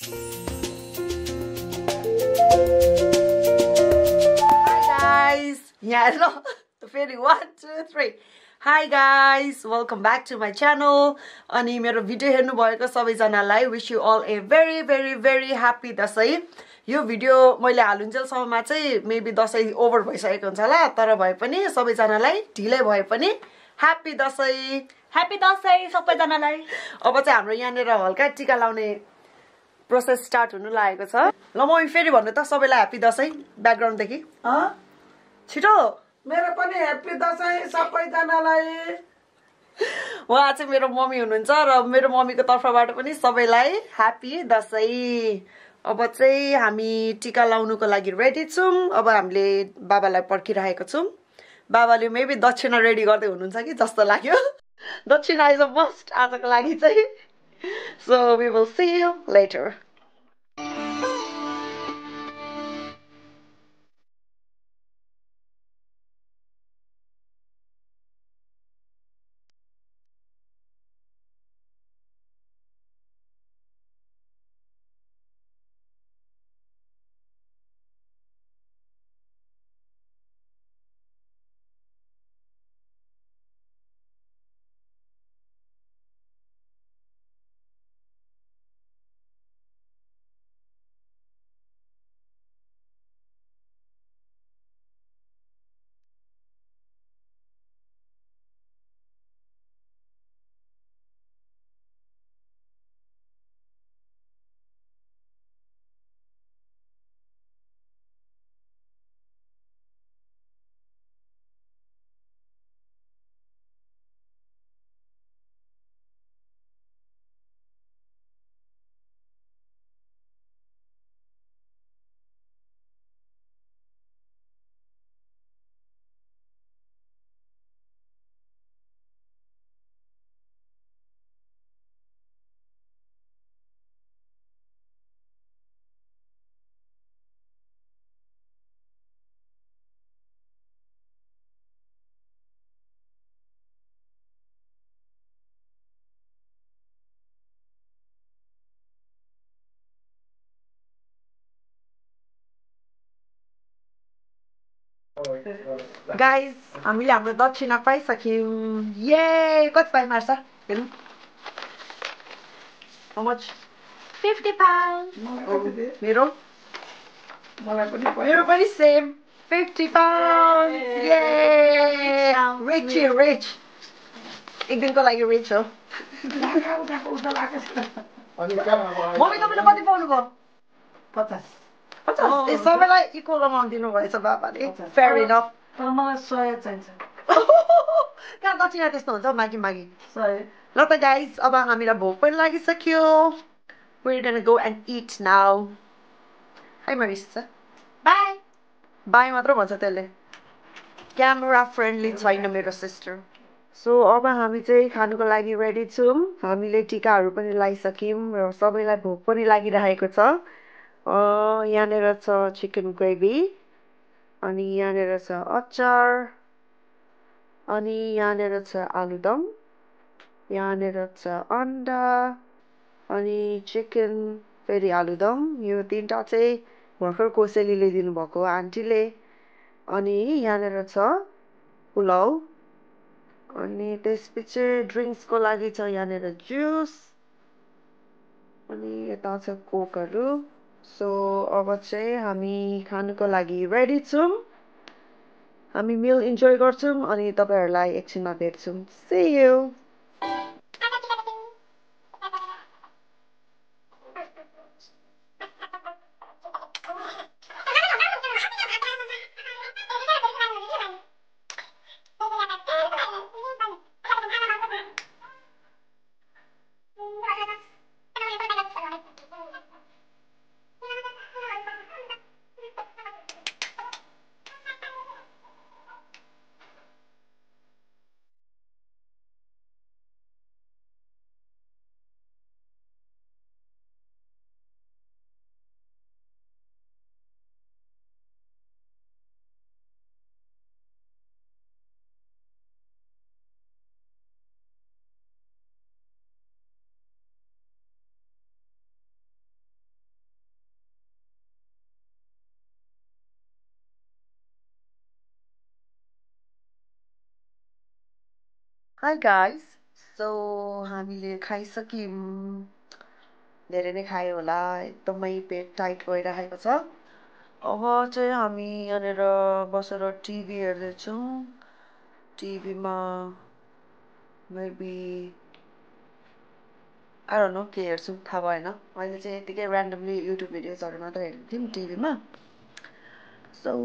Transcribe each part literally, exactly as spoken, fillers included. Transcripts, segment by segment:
guys. Yeah, no. one, two, three. Hi guys, welcome back to my channel. अनि मेरो video हेर्नु भएको सबैजनालाई wish you all a very very very happy Dashain. यो video मैले हालुन्जेलसम्ममा चाहिँ मेबी दशैं ओभर भइसकेको हुन्छ होला, तर भए पनि सबैजनालाई ढिलै भए पनि ह्यापी दशैं. ह्यापी दशैं सबैजनालाई. अब चाहिँ हाम्रो यहाँनेर हल्का टिका लाउने प्रोसेस स्टार्ट हुनु लागेको छ. ल मम्मी फेरि भन्नु त सबैलाई ह्यापी दशैं ब्याकग्राउन्ड देखि. अ छिटो. मेरो पनि ह्यापी दशैं सबैजनालाई. उहाँ चाहिँ मेरो मम्मी हुनुहुन्छ र मेरो मम्मीको तर्फबाट पनि सबैलाई ह्यापी दशैं. अब चाहिँ हामी टिका लाउनुको लागि रेडी छौं. अब हामीले बाबालाई पर्खिरहेको छौं. बाबाले मेबी दक्षिणा रेडी गर्दै हुनुहुन्छ कि जस्तो लाग्यो. दक्षिणा इज अ मस्ट आजको लागि चाहिँ. So we will see you later. Guys, हामीले हाम्रो दक्षिणा पाइसक्यौं. ये कति पाइ मार्छ हेर्नु. How much? fifty pounds. मेरो मलाई पनि मेरो पनि सेम fifty pounds. ये rich rich. एक दिनको लागि rich हो. मम्मी तपाईले कति पाउनु भयो? पचास. पचास. ए सबैलाई इक्वल अमाउन्ट दिनु भएछ बाबाले. Fair enough. तर मलाई सय चाहिन्छ. कहाँ दक्षिणा त्यस्तो हुन्छ मागी मागी. सय. ल त गाइस, अब हामीलाई भोक पनि लागिसक्यो. We're gonna go and eat now. Hi Marisa. Bye. Bye मात्र भन्छ त्यसले. क्यामेरा फ्रेन्डली छैन मेरो सिस्टर. सो अब हामी चाहिँ खानुको लागि रेडी छौं. हामीले टिकाहरू पनि लाइसक्यौं र सबैलाई भोक पनि लागिरहेको छ. अ यहाँनेर छ चिकन ग्रेभी. अनि यहाँनेर छ अचार. अनि यहाँनेर छ आलुदम. यहाँनेर छ अन्डा. अनि चिकन फेरि आलुदम. यो तीनटा चाहिँ भर्खर कोसेलीले दिनुभएको आन्टीले. अनि यहाँनेर छ पुलाउ. अनि त्यसपछि ड्रिङ्क्सको लागि छ यहाँनेर जुस. अनि यता छ कोकहरू. सो अब चाहिँ हामी खानुको लागि रेडी छौं. हामी मिल इन्जोय गर्छौं अनि तपाईहरुलाई एकछिनमा भेट्छौं. See you. Hi guys. So हामीले खाइसक्यौँ. धेरै नै खायो होला. एकदमै पेट टाइट भइरहेको छ. अब चाहिँ हामी यहाँनिर बसेर टिभी हेर्दैछौँ. टिभीमा मेबी I don't know के हेर्छौँ थाहा भएन. मैले चाहिँ यतिकै ऱ्यान्डमली युट्युब भिडियोजहरू मात्र हेर्दै थियौँ टिभीमा. सो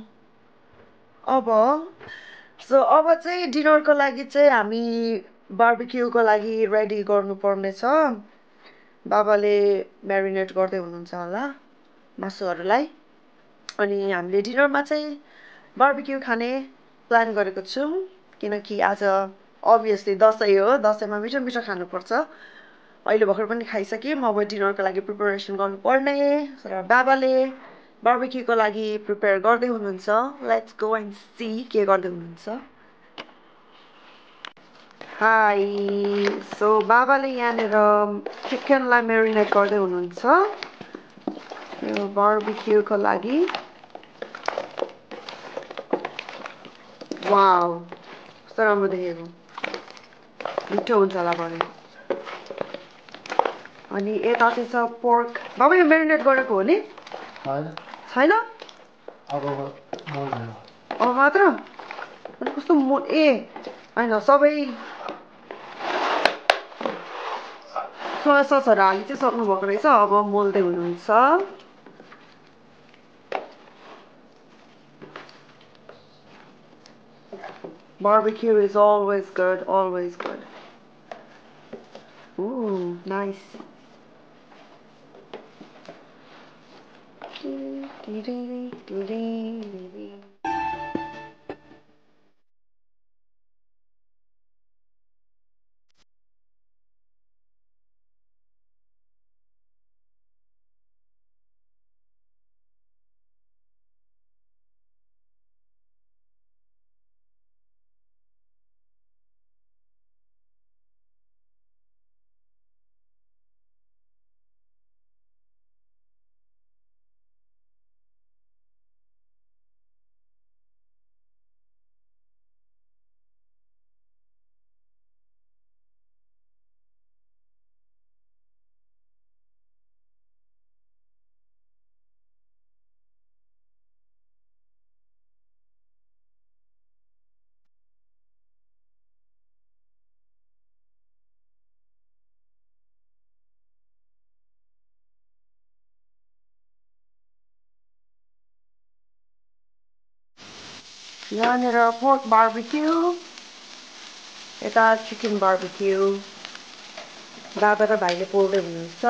अब सो अब चाहिँ डिनरको लागि चाहिँ हामी बार्बिक्यूको लागि रेडी गर्नुपर्ने छ. बाबाले म्यारिनेट गर्दै हुनुहुन्छ होला मासुहरूलाई. अनि हामीले डिनरमा चाहिँ बार्बिक्यू खाने प्लान गरेको छौँ. किनकि आज अभियसली दसैँ हो. दसैँमा मिठो मिठो खानुपर्छ. अहिले भर्खर पनि खाइसक्यौँ. अब डिनरको लागि प्रिपरेसन गर्नुपर्ने. र बाबाले बार्बिक्यूको लागि प्रिपेयर गर्दै हुनुहुन्छ. लेट्स गो एन्ड सी के गर्दै हुनुहुन्छ. हाई. सो बाबाले यहाँनिर चिकनलाई म्यारिनेट गर्दै हुनुहुन्छ यो बार्बिक्यूको लागि. वाउ, कस्तो राम्रो देखेको. मिठो हुन्छ होला भने. अनि यता चाहिँ छ पोर्क. बाबा यो म्यारिनेट गरेको हो नि? छैन. अब मात्र कस्तो मो ए होइन सबै सोया ससहरू हाली चाहिँ सक्नुभएको रहेछ. अब मोल्दै हुनुहुन्छ. Barbecue is always good, always good. Ooh, nice. यहाँनिर पोर्क बार्बिक्यू. यता चिकन बार्बिक्यू. बाबा र भाइले पोल्दै हुनुहुन्छ.